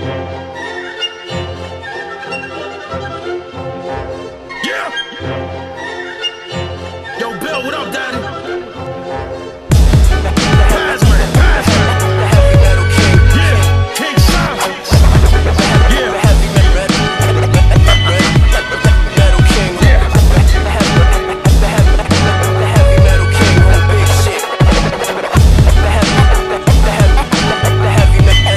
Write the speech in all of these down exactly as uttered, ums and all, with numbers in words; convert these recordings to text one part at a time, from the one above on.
Yeah. Yo, Bill, what up, Daddy? Pass me, pass me. The heavy metal king. Yeah, King Solid. Yeah. The heavy metal king. Yeah. The heavy, the heavy, the heavy metal king on big shit. The heavy, the heavy, the heavy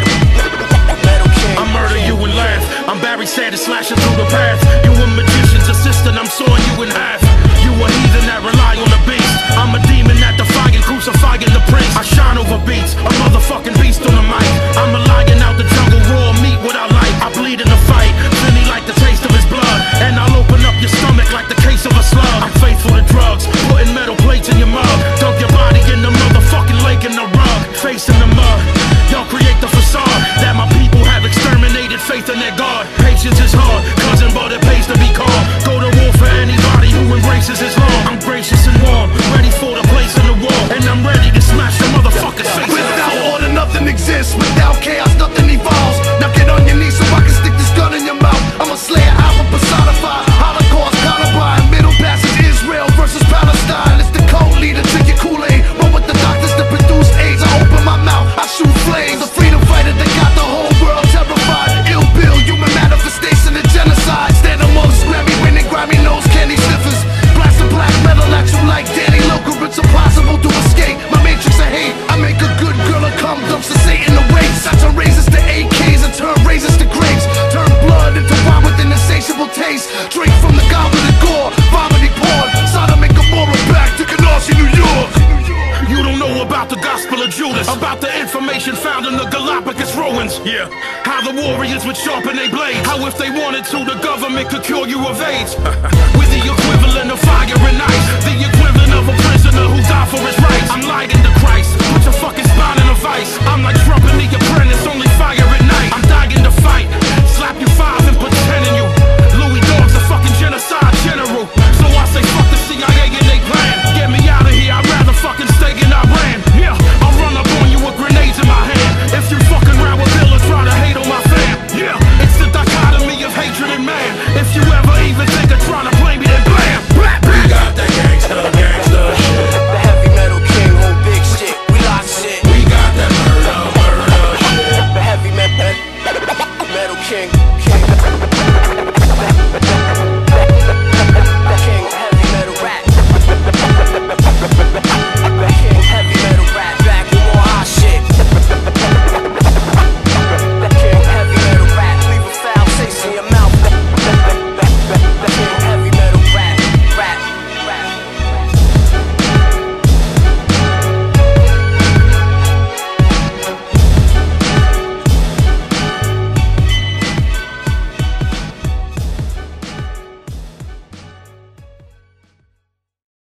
metal king. I murder you and laugh. I'm Barry Sanders slashing through the path. You a magician's assistant, I'm sawing you in half. You a heathen that rely on the beast. I'm a demon that defying, crucifying the priest. I shine over beats, a motherfucking beast on the mic. I'm a lion out the jungle, raw meat what I like. I bleed in the fight, Vinny like the taste of his blood. And I'll open up your stomach like the case of a slug. I'm faithful to drugs, putting metal plates in your mug. Dunk your body in the motherfucking lake in the rug. Face in the mud, y'all create the facade that my people have exterminated faith in their God. Patience is hard, cousin, but it pays to be called. Go to war for anybody who embraces his law. I'm gracious and warm, ready for the place in the wall. And I'm ready to smash the motherfucker's face. Without order, nothing exists. Without chaos, nothing evolves. Now get on your knees so I can stick this gun in your mouth. I'm a slayer, alpha personified. Holocaust, Columbine, Middle Passage, Israel versus Palestine. It's the code leader, drink your Kool-Aid. Run with the doctors to produce AIDS. I open my mouth, I shoot flames. A freedom fighter that got the whole world terrified. Ill Bill, human manifestation of genocide. Stand amongst Grammy winning, Grammy nose candy sniffers. Blast the black metal at you like Danny Loker. It's impossible to escape my matrix of hate. I make a good girl a cum dumps to Satan awaits. I turn razors to A Ks and turn razors to grapes. Turn blood into wine with an insatiable taste. Drink from the goblet of gore, vomiting porn. Sodom and Gomorrah back to Canarsie, New York. You don't know about the Gospel of Judas, about the information found in the Galapagos ruins. Yeah, how the warriors would sharpen their blades. How if they wanted to, the government could cure you of AIDS. With the equivalent of fire and ice, the equivalent of a prisoner who died for his rights. I'm lighting the Christ, put your fucking spine in a vice. I'm like Trump and the apprentice, only fire at night. I'm dying to fight, slap you five and put ten in you. Louis Dogg's a fucking genocide general, so I say fuck the C I A and they plan. Get me out of here, I'd rather fucking stay in Iran. Yeah, I'll run up on you with grenades in my hand. If you fucking round with Bill and try to hate on my fam. Yeah, it's the dichotomy of hatred and man. If you ever even think of trying to play me, then blam. We got that gangsta, gangsta shit. The heavy metal king on big shit. We lock shit. We got that murder, murder shit. The heavy metal metal king.